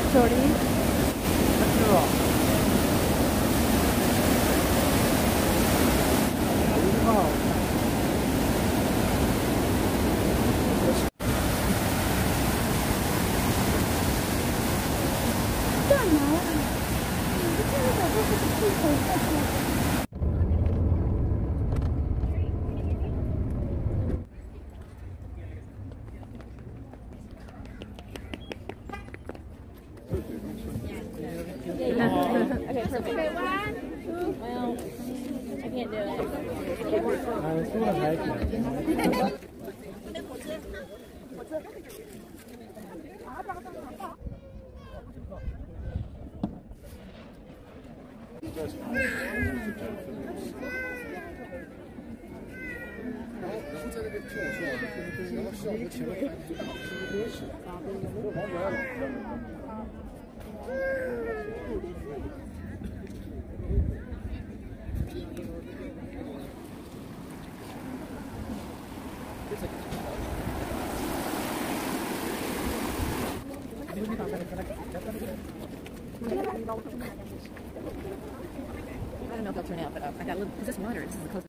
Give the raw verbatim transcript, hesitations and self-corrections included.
저리. Okay, perfect. Okay, one, two. Well, I can't do it. 아, 수고가 다 했구나. I don't know if they'll turn out, but uh, I got a little. Is this water? This is the closest.